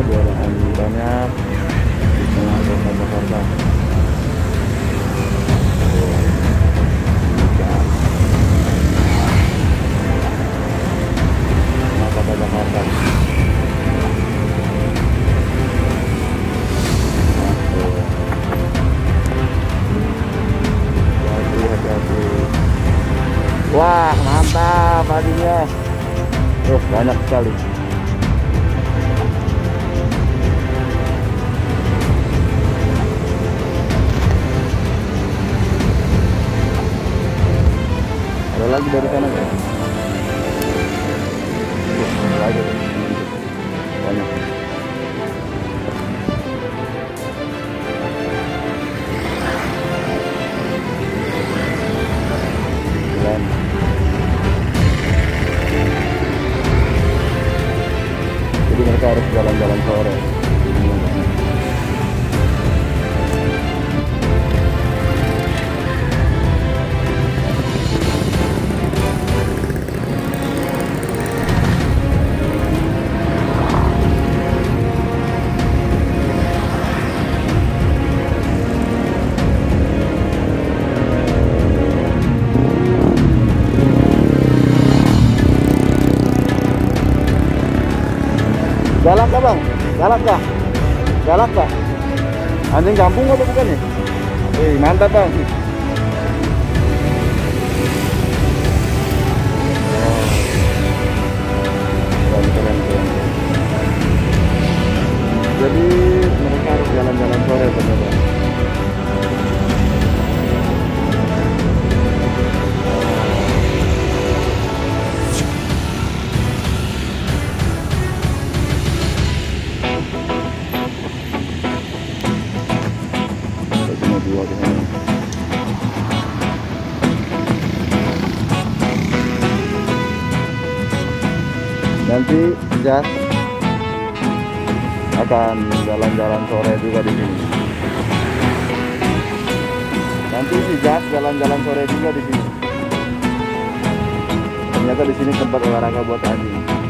biar anjing banyak di tengah kota Jakarta. Tengah kota Jakarta. Hati-hati. Wah, mantap padinya. Banyak sekali. Ada lagi dari sana ya? Ada lagi. Banyak. Keren. Jadi mereka harus jalan-jalan sore. Galak gak bang? Galak gak? Galak gak? Anjing kampung apa bukan ya? Mantap bang. Keren. Jadi mereka harus jalan-jalan sore teman-teman. Nanti Jas akan jalan-jalan sore juga di sini. Nanti Jas jalan-jalan sore juga di sini. Ternyata di sini tempat olahraga buat anjing.